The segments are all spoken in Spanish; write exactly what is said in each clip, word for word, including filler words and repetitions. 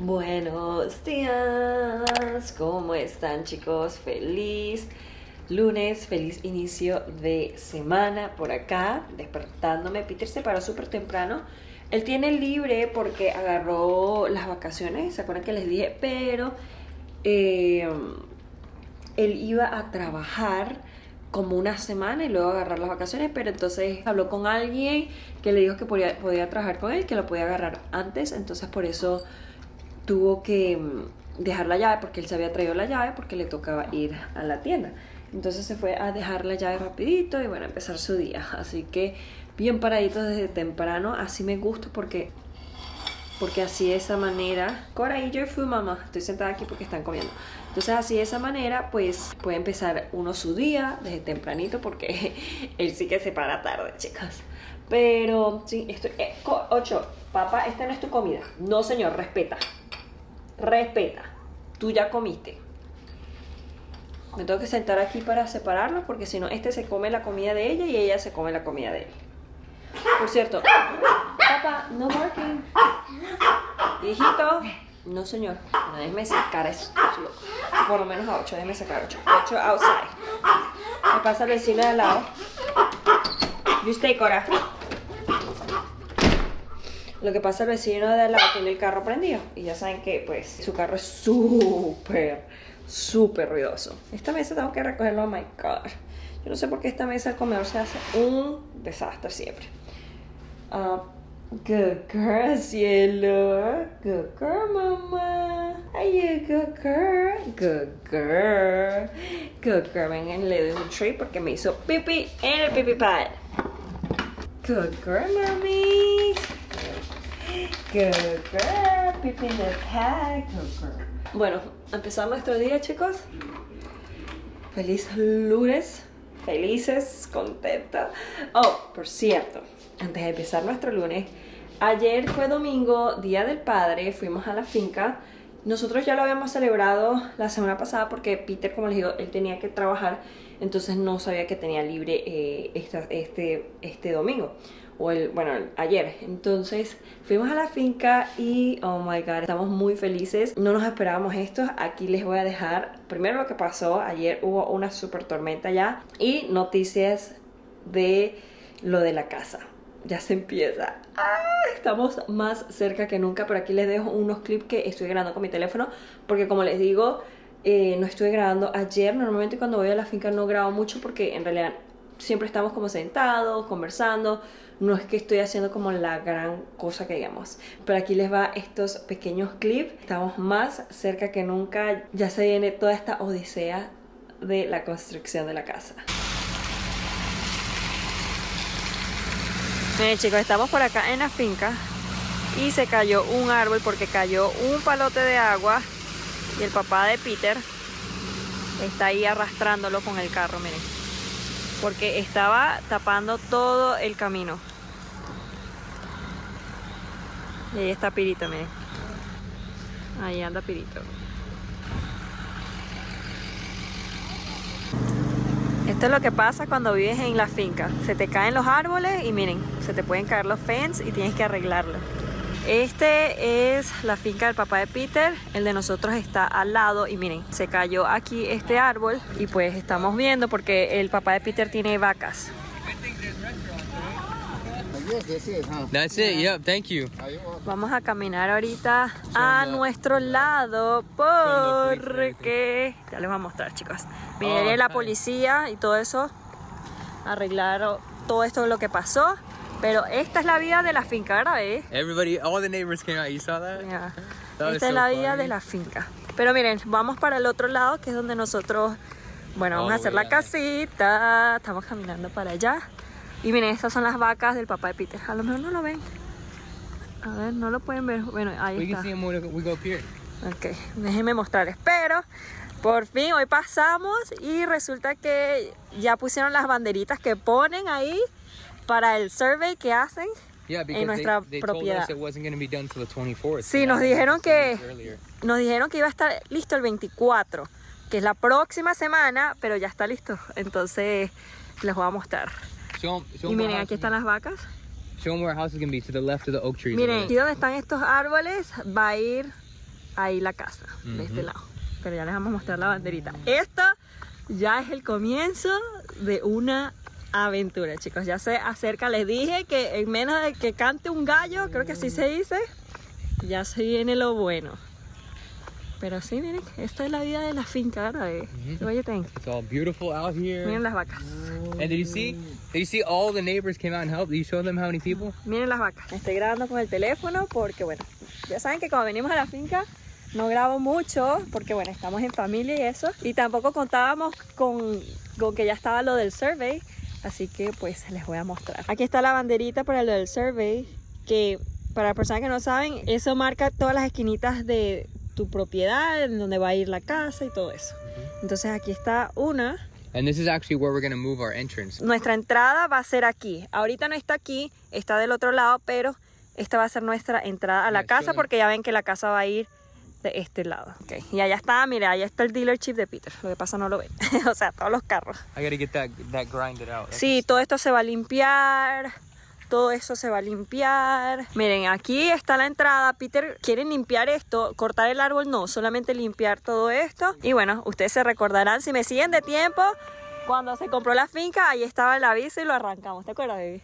Buenos días, ¿cómo están, chicos? Feliz lunes, feliz inicio de semana por acá, despertándome. Peter se paró súper temprano. Él tiene libre porque agarró las vacaciones, ¿se acuerdan que les dije? Pero eh, él iba a trabajar como una semana y luego agarrar las vacaciones, pero entonces habló con alguien que le dijo que podía, podía trabajar con él, que lo podía agarrar antes, entonces por eso tuvo que dejar la llave, porque él se había traído la llave porque le tocaba ir a la tienda. Entonces se fue a dejar la llave rapidito y bueno, a empezar su día. Así que bien paradito desde temprano, así me gusta porque porque así de esa manera, Cora, eat your food, mamá. Estoy sentada aquí porque están comiendo. Entonces así de esa manera pues puede empezar uno su día desde tempranito, porque él sí que se para tarde, chicas. Pero sí, estoy eh, ocho, papá, esta no es tu comida. No, señor, respeta. Respeta, tú ya comiste. Me tengo que sentar aquí para separarlos, porque si no, este se come la comida de ella y ella se come la comida de él. Por cierto, papá, no barking. Hijito, no, señor. No, déjeme sacar eso. Por lo menos a ocho, déjeme sacar ocho. ocho outside. Me pasa el vecino de al lado. You stay, Cora. Lo que pasa, el vecino de al lado tiene el carro prendido y ya saben que pues su carro es súper, súper ruidoso. Esta mesa tengo que recogerlo, oh my god. Yo no sé por qué esta mesa del comedor se hace un desastre siempre. Uh, good girl, cielo. Good girl, mamá. Are you good girl? Good girl. Good girl. Vengan, le doy un treat porque me hizo pipi en el pipi pad. Good girl, mami. Good girl, pipi in the pad. Good girl. Bueno, empezar nuestro día, chicos. Feliz lunes. Felices, contentas. Oh, por cierto, antes de empezar nuestro lunes, ayer fue domingo, Día del Padre. Fuimos a la finca. Nosotros ya lo habíamos celebrado la semana pasada porque Peter, como les digo, él tenía que trabajar, entonces no sabía que tenía libre eh, esta, este, este domingo. O el, bueno, ayer. Entonces fuimos a la finca y oh my god, estamos muy felices. No nos esperábamos esto. Aquí les voy a dejar primero lo que pasó. Ayer hubo una super tormenta ya y noticias de lo de la casa. Ya se empieza. ¡Ah! Estamos más cerca que nunca, pero aquí les dejo unos clips que estoy grabando con mi teléfono porque, como les digo, eh, no estuve grabando ayer. Normalmente cuando voy a la finca no grabo mucho porque en realidad siempre estamos como sentados, conversando. No es que estoy haciendo como la gran cosa que digamos. Pero aquí les va estos pequeños clips. Estamos más cerca que nunca. Ya se viene toda esta odisea de la construcción de la casa. Miren, chicos, estamos por acá en la finca y se cayó un árbol porque cayó un palote de agua y el papá de Peter está ahí arrastrándolo con el carro, miren, porque estaba tapando todo el camino. Y ahí está Pirito, miren. Ahí anda Pirito. Esto es lo que pasa cuando vives en la finca. Se te caen los árboles y miren, se te pueden caer los fence y tienes que arreglarlo. Este es la finca del papá de Peter. El de nosotros está al lado y miren, se cayó aquí este árbol y pues estamos viendo porque el papá de Peter tiene vacas. That's it, yep, thank you. Vamos a caminar ahorita a nuestro lado porque ya les voy a mostrar, chicos. Miren, la policía y todo eso arreglaron todo esto lo que pasó, pero esta es la vida de la finca, ¿verdad? ¿Eh? Everybody, all the neighbors came out. You saw that? Yeah. That Esta es so la vida funny. de la finca. Pero miren, vamos para el otro lado, que es donde nosotros, bueno, vamos a hacer la casita. Estamos caminando para allá. Y miren, estas son las vacas del papá de Peter. A lo mejor no lo ven. A ver, no lo pueden ver. Bueno, ahí We está. can see them when we go up here. Ok, déjenme mostrarles. Pero, por fin, hoy pasamos y resulta que ya pusieron las banderitas que ponen ahí para el survey que hacen Yeah, because en nuestra they, they propiedad. told us it wasn't going to be done till the twenty-fourth. Sí, nos dijeron que nos dijeron que iba a estar listo el veinticuatro, que es la próxima semana, pero ya está listo. Entonces, les voy a mostrar. Show 'em- show Y 'em miren, where aquí our están house las vacas. is- Show them where our house is going to be, to the left of the oak trees. Miren, over aquí there. donde están estos árboles va a ir ahí la casa, Uh-huh. de este lado. Pero ya les vamos a mostrar la banderita. Esta ya es el comienzo de una aventura, chicos. Ya se acerca, les dije que en menos de que cante un gallo, creo que así se dice, ya se viene lo bueno. Pero sí, miren, esta es la vida de la finca, ¿verdad? Mm-hmm. What do you think? It's all beautiful out here. Miren las vacas. And did you see? Did you see all the neighbors came out and helped? Did you show them how many people? Miren las vacas. Estoy grabando con el teléfono porque, bueno, ya saben que cuando venimos a la finca no grabo mucho porque, bueno, estamos en familia y eso. Y tampoco contábamos con, con que ya estaba lo del survey. Así que, pues, les voy a mostrar. Aquí está la banderita para lo del survey. Que, para las personas que no saben, eso marca todas las esquinitas de tu propiedad, en donde va a ir la casa y todo eso. Entonces, aquí está una. And this is actually where we're going to move our entrance. Nuestra entrada va a ser aquí. Ahorita no está aquí, está del otro lado, pero esta va a ser nuestra entrada a la Yeah, casa sure. porque ya ven que la casa va a ir de este lado. Okay. Y allá está, mira, allá está el dealership de Peter. Lo que pasa no lo ven. O sea, todos los carros. I got to get that that grinded out. That's Sí, todo esto se va a limpiar. Todo eso se va a limpiar. Miren, aquí está la entrada. Peter quiere limpiar esto. Cortar el árbol no, solamente limpiar todo esto. Y bueno, ustedes se recordarán, si me siguen de tiempo, cuando se compró la finca, ahí estaba el aviso y lo arrancamos. ¿Te acuerdas, baby?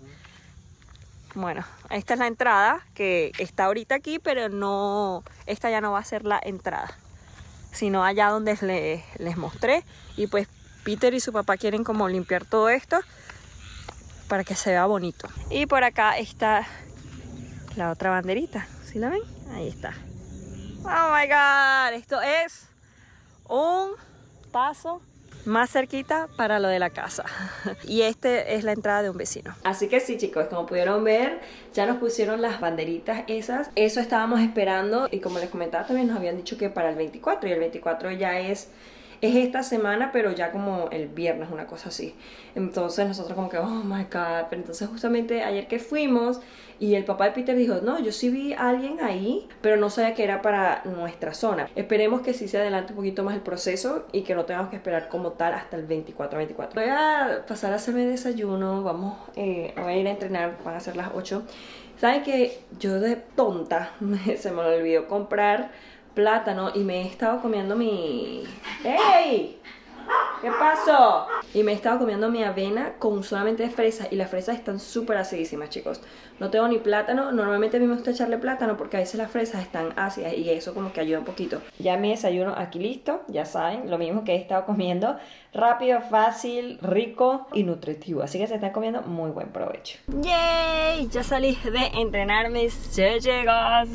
Bueno, esta es la entrada que está ahorita aquí, pero no, esta ya no va a ser la entrada, sino allá donde les, les mostré. Y pues Peter y su papá quieren como limpiar todo esto para que se vea bonito. Y por acá está la otra banderita. ¿Sí la ven? Ahí está. Oh my god, esto es un paso más cerquita para lo de la casa. Y este es la entrada de un vecino. Así que sí, chicos, como pudieron ver, ya nos pusieron las banderitas esas. Eso estábamos esperando. Y como les comentaba, también nos habían dicho que para el veinticuatro. Y el veinticuatro ya es Es esta semana, pero ya como el viernes, una cosa así. Entonces nosotros como que, oh my god. Pero entonces justamente ayer que fuimos y el papá de Peter dijo, no, yo sí vi a alguien ahí, pero no sabía que era para nuestra zona. Esperemos que sí se adelante un poquito más el proceso y que no tengamos que esperar como tal hasta el veinticuatro veinticuatro. Voy a pasar a hacerme desayuno, vamos, eh, voy a ir a entrenar, van a ser las ocho. ¿Saben que yo de tonta se me olvidó comprar plátano y me he estado comiendo mi... ¡Ey! ¿Qué pasó? Y me he estado comiendo mi avena con solamente fresas y las fresas están súper acidísimas, chicos. No tengo ni plátano. Normalmente a mí me gusta echarle plátano porque a veces las fresas están ácidas y eso como que ayuda un poquito. Ya mi desayuno aquí listo, ya saben, lo mismo que he estado comiendo. Rápido, fácil, rico y nutritivo. Así que se está comiendo muy buen provecho. ¡Yay! Ya salí de entrenar mis chicos.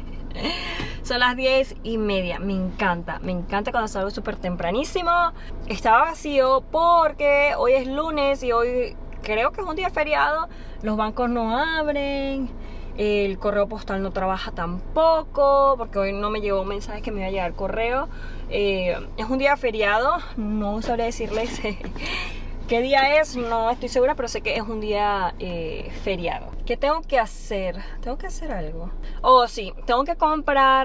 Son las diez y media, me encanta, me encanta cuando salgo súper tempranísimo. Estaba vacío porque hoy es lunes y hoy creo que es un día feriado. Los bancos no abren, el correo postal no trabaja tampoco, porque hoy no me llegó un mensaje que me iba a llegar correo. eh, Es un día feriado, no sabría decirles qué día es, no estoy segura, pero sé que es un día eh, feriado. ¿Qué tengo que hacer? Tengo que hacer algo. Oh, sí, tengo que comprar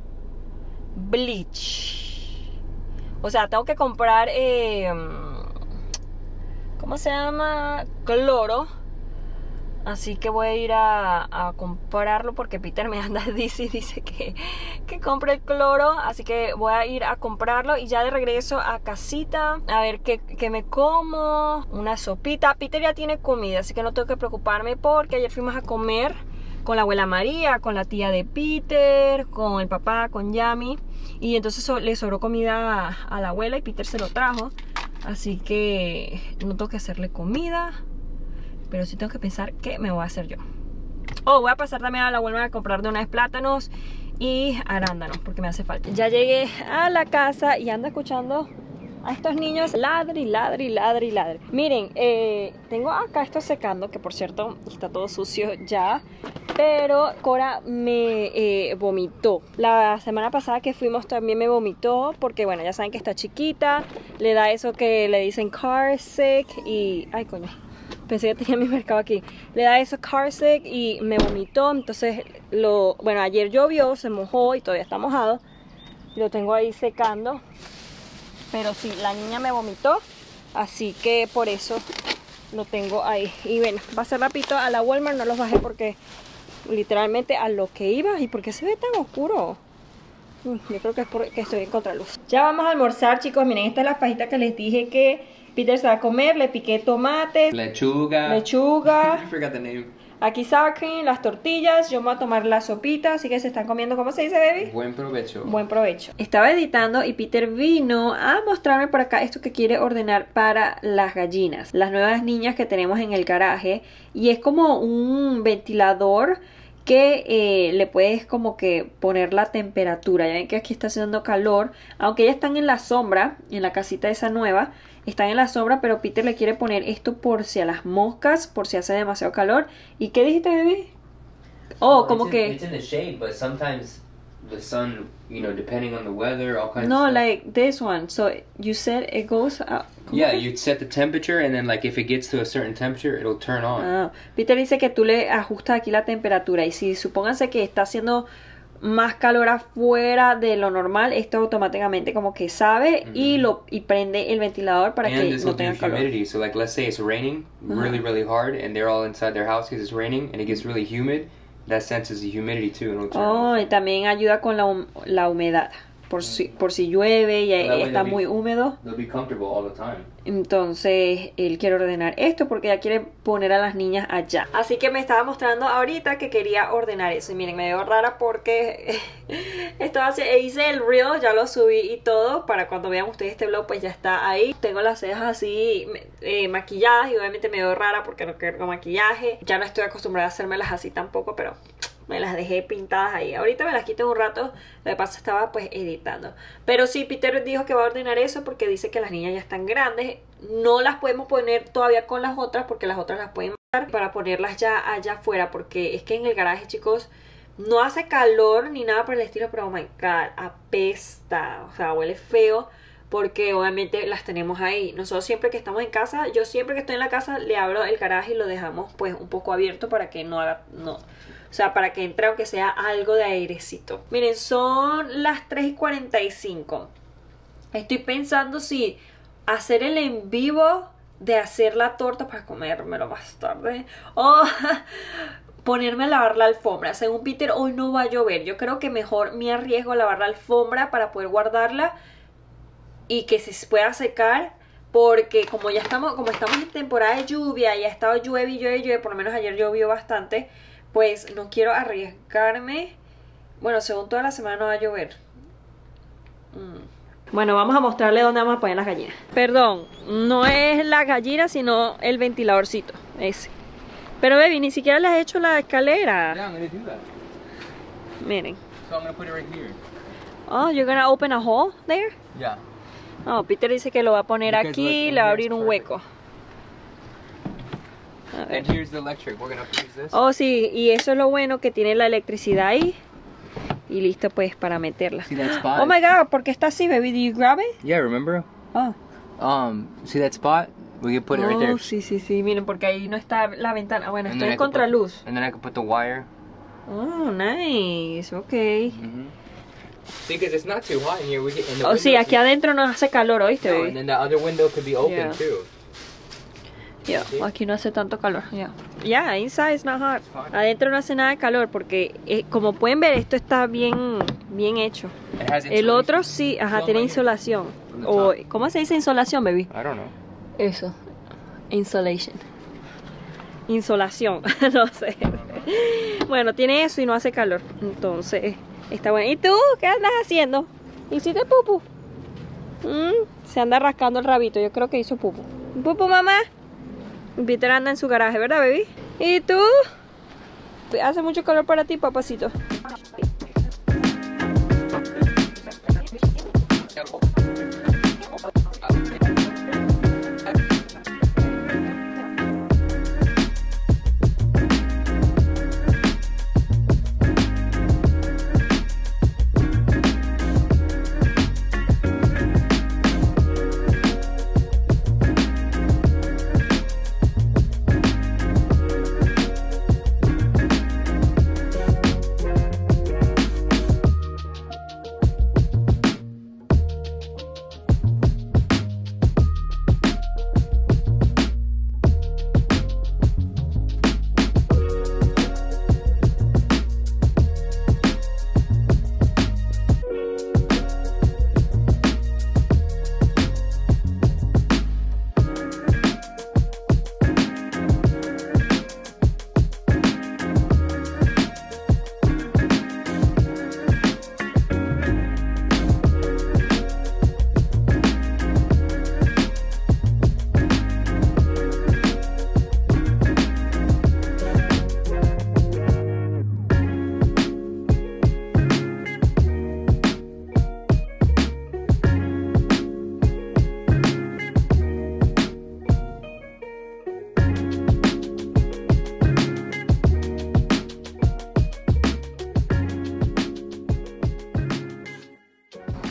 bleach. O sea, tengo que comprar, eh, ¿cómo se llama? Cloro. Así que voy a ir a, a comprarlo porque Peter me anda dice, dice que, que compre el cloro. Así que voy a ir a comprarlo y ya de regreso a casita a ver qué, qué me como. Una sopita. Peter ya tiene comida, así que no tengo que preocuparme porque ayer fuimos a comer con la abuela María, con la tía de Peter, con el papá, con Yami. Y entonces so, le sobró comida a, a la abuela y Peter se lo trajo. Así que no tengo que hacerle comida, pero sí tengo que pensar qué me voy a hacer yo. Oh, voy a pasar también a la abuela a comprar de una vez plátanos y arándanos porque me hace falta. Ya llegué a la casa y ando escuchando a estos niños ladri, ladri, ladri, ladri. Miren, eh, tengo acá esto secando, que por cierto está todo sucio ya, pero Cora me eh, vomitó. La semana pasada que fuimos también me vomitó porque, bueno, ya saben que está chiquita, le da eso que le dicen car sick y... Ay, coño. Pensé que tenía mi mercado aquí. Le da eso car sick y me vomitó. Entonces, lo, bueno, ayer llovió, se mojó y todavía está mojado. Lo tengo ahí secando. Pero sí, la niña me vomitó. Así que por eso lo tengo ahí. Y bueno, va a ser rapidito a la Walmart. No los bajé porque literalmente a lo que iba. ¿Y por qué se ve tan oscuro? Uy, yo creo que es porque estoy en contraluz. Ya vamos a almorzar, chicos. Miren, esta es la fajita que les dije que Peter se va a comer. Le piqué tomate, Lechuga. lechuga. I forgot the name. Aquí sour cream, las tortillas. Yo me voy a tomar la sopita. Así que se están comiendo, ¿cómo se dice, baby? Buen provecho. Buen provecho. Estaba editando y Peter vino a mostrarme por acá esto que quiere ordenar para las gallinas. Las nuevas niñas que tenemos en el garaje. Y es como un ventilador que eh, le puedes como que poner la temperatura. Ya ven que aquí está haciendo calor. Aunque ya están en la sombra, en la casita esa nueva. Están en la sombra, pero Peter le quiere poner esto por si a las moscas, por si hace demasiado calor. ¿Y qué dijiste, baby? Oh, No, como it's in, que... It's in the shade, but sometimes the sun, you know, depending on the weather, all kinds No, of stuff. like this one. So, you said it goes out. Yeah, you'd set the temperature, and then like if it gets to a certain temperature, it'll turn on. Ah, Peter dice que tú le ajustas aquí la temperatura. Y si supónganse que está haciendo más calor afuera de lo normal, esto automáticamente como que sabe Mm-hmm. y lo y prende el ventilador para And que this will no do tenga calor. humidity. So like, let's say it's raining really, really hard, and they're all inside their house because it's raining, and it gets really humid. That senses the humidity too, and it'll turn Oh, on. y también ayuda con la, hum- la humedad. Por si, por si llueve y Well, that way está they'll be- muy húmedo. They'll be comfortable all the time. Entonces él quiere ordenar esto porque ya quiere poner a las niñas allá. Así que me estaba mostrando ahorita que quería ordenar eso. Y miren, me veo rara porque estaba así, e hice el reel, ya lo subí y todo. Para cuando vean ustedes este vlog, pues ya está ahí. Tengo las cejas así eh, maquilladas y obviamente me veo rara porque no quiero con maquillaje. Ya no estoy acostumbrada a hacérmelas así tampoco, pero me las dejé pintadas ahí. Ahorita me las quito un rato. Lo que pasa estaba pues editando. Pero sí, Peter dijo que va a ordenar eso porque dice que las niñas ya están grandes. No las podemos poner todavía con las otras porque las otras las pueden matar para ponerlas ya allá afuera. Porque es que en el garaje, chicos, no hace calor ni nada por el estilo. Pero oh my god, apesta. O sea, huele feo. Porque obviamente las tenemos ahí. Nosotros siempre que estamos en casa, yo siempre que estoy en la casa le abro el garaje y lo dejamos pues un poco abierto para que no haga... No, o sea, para que entre aunque sea algo de airecito. Miren, son las tres y cuarenta y cinco. Estoy pensando si hacer el en vivo de hacer la torta para comérmelo más tarde. O ponerme a lavar la alfombra. Según Peter, hoy no va a llover. Yo creo que mejor me arriesgo a lavar la alfombra para poder guardarla y que se pueda secar. Porque como ya estamos, como estamos en temporada de lluvia y ha estado llueve y llueve y llueve, por lo menos ayer llovió bastante, pues no quiero arriesgarme. Bueno, según toda la semana no va a llover. Mm. Bueno, vamos a mostrarle dónde vamos a poner las gallinas. Perdón, no es la gallina, sino el ventiladorcito, ese. Pero baby, ni siquiera le has hecho la escalera. Yeah, I'm gonna do that. Miren. So I'm gonna put it right here. Oh, you're gonna open a hole there? Yeah. Oh, Peter dice que lo va a poner Because aquí y look, le va a here's abrir un perfect. hueco. A ver. And here's the electric. We're gonna use this. Oh, sí, y eso es lo bueno, que tiene la electricidad ahí. Y listo pues para meterla. See that spot? Oh my god, ¿por qué está así, baby? Do you grab it? Yeah, remember? Oh, Um, see that spot? We can put it right there. oh sí, sí, sí, miren, porque ahí no está la ventana. Bueno, And estoy then en I could put- contraluz. And then I can put the wire. Oh, nice, ok. Mm-hmm. Because it's not too hot in here. We get, and the Oh, sí, windows- aquí adentro nos hace calor, ¿oíste, No, baby? and then the other window could be open Yeah. too. Yeah, Sí. aquí no hace tanto calor. Yeah, yeah, inside it's not hot. Fine. Adentro no hace nada de calor porque, eh, como pueden ver, esto está bien, bien hecho. It has El insulation. otro sí, ajá, It's tiene on my- insolación. on the O, top. ¿cómo se dice insolación, baby? I don't know. Eso, insulation. Insolación, no sé. Bueno, tiene eso y no hace calor. Entonces, está bueno. ¿Y tú? ¿Qué andas haciendo? ¿Hiciste pupu? Mm, se anda rascando el rabito, yo creo que hizo pupu. ¿Pupu, mamá? Peter anda en su garaje, ¿verdad, baby? ¿Y tú? Hace mucho calor para ti, papacito.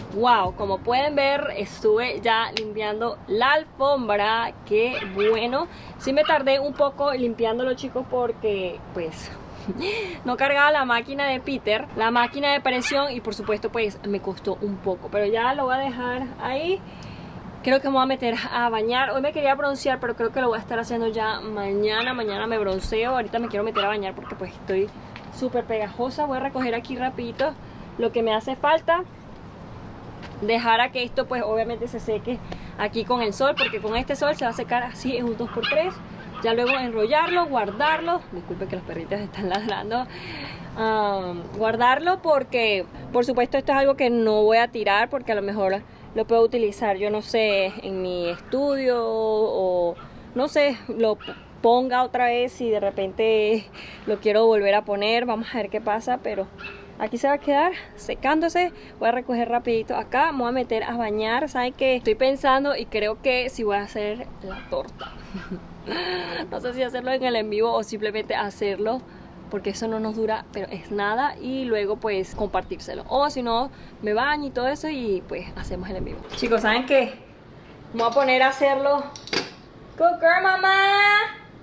Wow, como pueden ver, estuve ya limpiando la alfombra. Qué bueno. Sí me tardé un poco limpiándolo, chicos, porque pues no cargaba la máquina de Peter, la máquina de presión, y por supuesto pues me costó un poco, pero ya lo voy a dejar ahí. Creo que me voy a meter a bañar. Hoy me quería broncear, pero creo que lo voy a estar haciendo ya mañana. Mañana me bronceo. Ahorita me quiero meter a bañar porque pues estoy súper pegajosa. Voy a recoger aquí rapidito lo que me hace falta. Dejar a que esto pues obviamente se seque aquí con el sol, porque con este sol se va a secar así en un dos por tres. Ya luego enrollarlo, guardarlo. Disculpen que los perritos están ladrando. Um, guardarlo porque por supuesto esto es algo que no voy a tirar, porque a lo mejor lo puedo utilizar, yo no sé, en mi estudio, o no sé, lo ponga otra vez y de repente lo quiero volver a poner. Vamos a ver qué pasa, pero aquí se va a quedar secándose. Voy a recoger rapidito acá, me voy a meter a bañar. ¿Saben qué? Estoy pensando y creo que si voy a hacer la torta. No sé si hacerlo en el en vivo o simplemente hacerlo, porque eso no nos dura, pero es nada, y luego pues compartírselo. O si no, me baño y todo eso y pues hacemos el en vivo. Chicos, ¿saben qué? Me voy a poner a hacerlo. Cooker, mamá.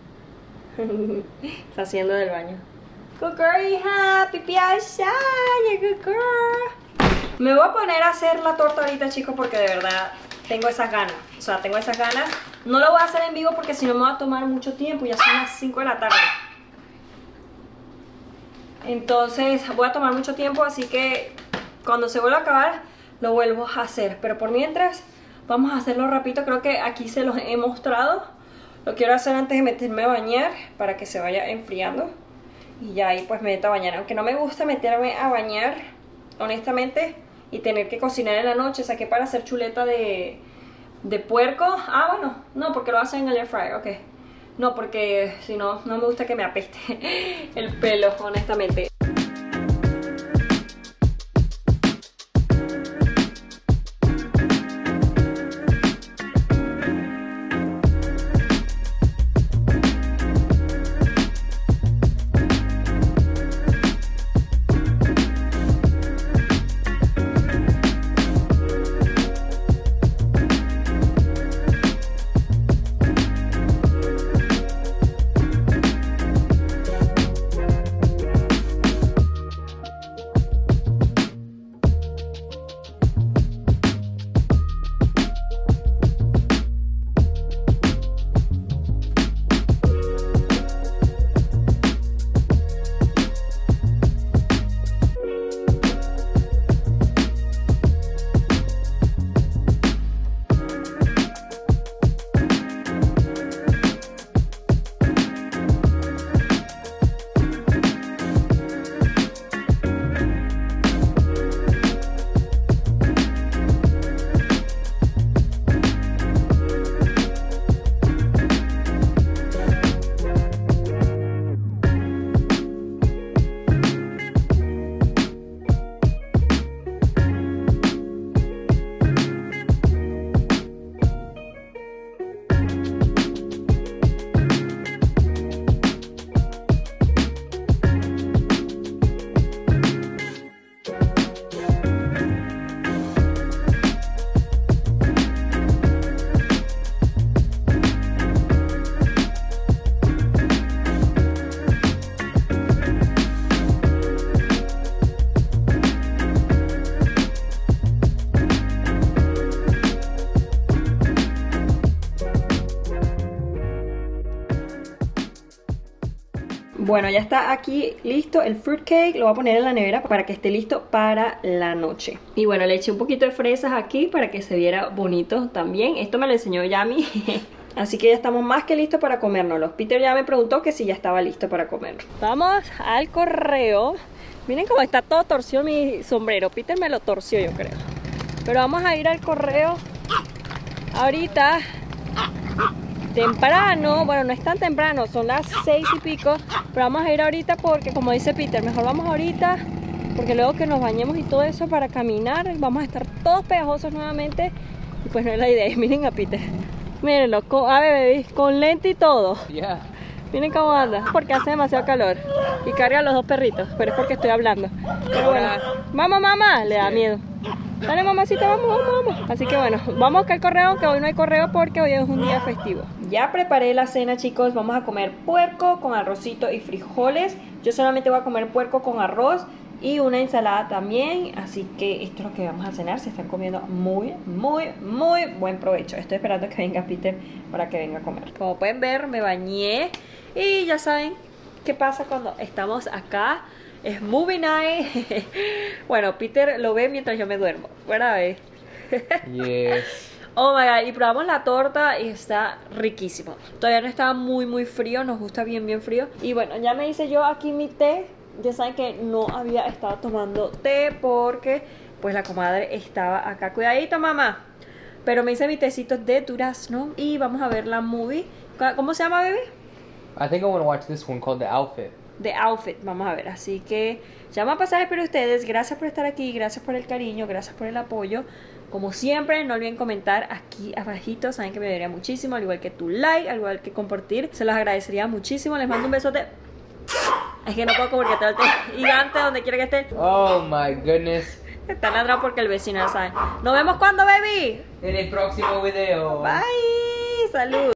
Está haciendo del baño. Cooker, hija, pipi allá, cooker. Me voy a poner a hacer la torta ahorita, chicos, porque de verdad tengo esas ganas. O sea, tengo esas ganas. No lo voy a hacer en vivo porque si no me va a tomar mucho tiempo. Ya son las cinco de la tarde. Entonces voy a tomar mucho tiempo, así que cuando se vuelva a acabar lo vuelvo a hacer. Pero por mientras vamos a hacerlo rapidito. Creo que aquí se los he mostrado. Lo quiero hacer antes de meterme a bañar para que se vaya enfriando. Y ya ahí pues me meto a bañar. Aunque no me gusta meterme a bañar, honestamente, y tener que cocinar en la noche. Saqué para hacer chuleta de, de puerco. Ah, bueno, no, porque lo hacen en el air fryer, ok. No, porque si no, no me gusta que me apeste el pelo, honestamente. Bueno, ya está aquí listo el fruitcake. Lo voy a poner en la nevera para que esté listo para la noche. Y bueno, le eché un poquito de fresas aquí para que se viera bonito también. Esto me lo enseñó Yami. Así que ya estamos más que listos para comérnoslo. Peter ya me preguntó que si ya estaba listo para comerlo. Vamos al correo. Miren cómo está todo torcido mi sombrero. Peter me lo torció, yo creo. Pero vamos a ir al correo ahorita. Temprano, bueno, no es tan temprano, son las seis y pico, pero vamos a ir ahorita porque, como dice Peter, mejor vamos ahorita, porque luego que nos bañemos y todo eso para caminar, vamos a estar todos pegajosos nuevamente, y pues no es la idea. Miren a Peter, mírenlo, con, a ver, baby, con lente y todo. Yeah. Miren cómo anda, porque hace demasiado calor, y carga a los dos perritos, pero es porque estoy hablando. Pero bueno, mamá, mamá, le da miedo. Dale, mamacita, vamos, vamos, vamos. Así que bueno, vamos a buscar el correo, aunque hoy no hay correo porque hoy es un día festivo. Ya preparé la cena, chicos. Vamos a comer puerco con arrocito y frijoles. Yo solamente voy a comer puerco con arroz y una ensalada también. Así que esto es lo que vamos a cenar. Se están comiendo muy, muy, muy buen provecho. Estoy esperando que venga Peter para que venga a comer. Como pueden ver, me bañé. Y ya saben qué pasa cuando estamos acá. Es movie night. Bueno, Peter lo ve mientras yo me duermo, ¿verdad? Yes. Oh my god, y probamos la torta y está riquísimo. Todavía no estaba muy muy frío, nos gusta bien bien frío. Y bueno, ya me hice yo aquí mi té. Ya saben que no había estado tomando té porque pues la comadre estaba acá. Cuidadito, mamá. Pero me hice mi tecito de durazno y vamos a ver la movie. ¿Cómo se llama, bebé? I think I want to watch this one called The Outfit. The Outfit, vamos a ver. Así que ya vamos a pasar, espero ustedes. Gracias por estar aquí, gracias por el cariño, gracias por el apoyo. Como siempre, no olviden comentar aquí abajito. Saben que me daría muchísimo, al igual que tu like, al igual que compartir. Se los agradecería muchísimo. Les mando un besote. Es que no puedo porque está el té gigante donde quiera que estén. Oh my goodness. Están atrás porque el vecino ya sabe. Nos vemos cuando, baby. En el próximo video. Bye. Salud.